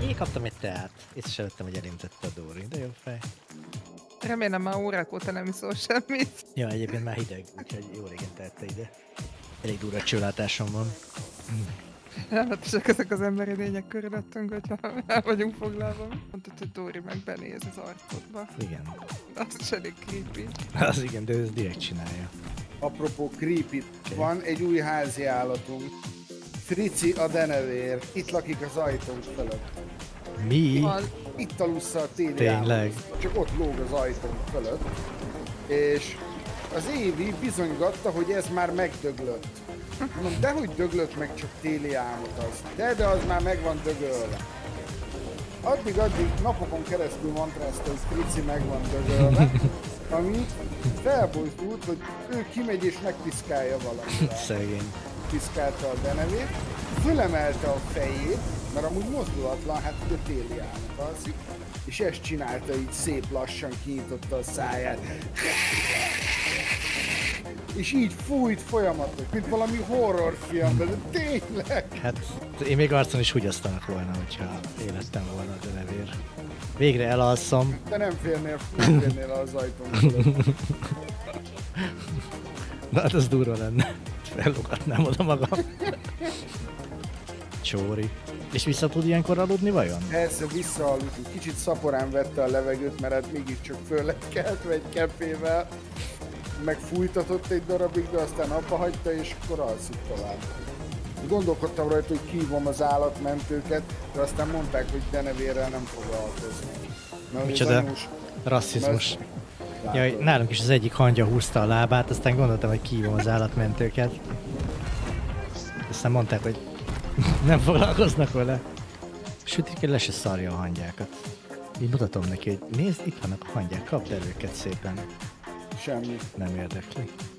Én kaptam egy teát. Észre sem vettem, hogy elintette a Dóri, de jó fej. Remélem már órák óta nem iszol semmit. Ja, egyébként már hideg, úgyhogy jó régen tehette ide. Elég durva csőlátásom van. Állatosak ezek az emberi lények körülöttünk, hogyha el vagyunk foglalva. Mondtad, hogy Dóri meg benéz az arcodba. Igen. Az is elég creepy. Az igen, de ez direkt csinálja. Apropó creepy, van egy új házi állatunk. Frici a denevér. Itt lakik az ajtónk fölött. Mi? Itt alussza a téli Tényleg? állat. Csak ott lóg az ajtónk fölött. És az Évi bizonygatta, hogy ez már megdöglött. Mondom, dehogy döglött meg, csak téli álmot az. De az már meg van dögölve. Addig napokon keresztül mantrázta, hogy Frici meg van dögölve, ami felbojdult, hogy ő kimegy és megpiszkálja valamivel. Szegény. Piszkálta a denevét, fölemelte a fejét, mert amúgy mozdulatlan, hát ugye téli álmot alszik, és ezt csinálta így szép lassan, kinyitotta a száját. És így fújt folyamatos, mint valami horrorfilmben, de tényleg! Hát én még arcon is húgyasztanak volna, hogyha élettem volna a denevér. Végre elalszom. De nem férnél az ajtón. Na hát az durva lenne. Fellogatnám oda magam. Csóri. És vissza tud ilyenkor aludni vajon? Persze visszaaludt, kicsit szaporán vette a levegőt, mert hát mégiscsak föl lett keltve egy kempével. Megfújtatott egy darabig, de aztán abba hagyta, és akkor alszik tovább. Gondolkodtam rajta, hogy kihívom az állatmentőket, de aztán mondták, hogy denevérrel nem foglalkozni. Micsoda rasszizmus. Jaj, nálunk is az egyik hangya húzta a lábát, aztán gondoltam, hogy kihívom az állatmentőket. Aztán mondták, hogy nem foglalkoznak vele. Sütik, le se szarja a hangyákat. Így mutatom neki, hogy nézd, itt vannak a hangyák, kapd el őket szépen. Semmi. Nem érdekli.